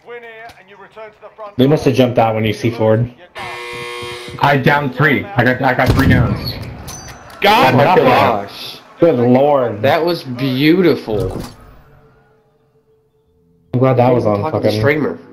They must have jumped out when you see Ford. I downed 3. I got 3 downs. God, my gosh. Good lord. That was beautiful. I'm glad that was on Talking to fucking streamer.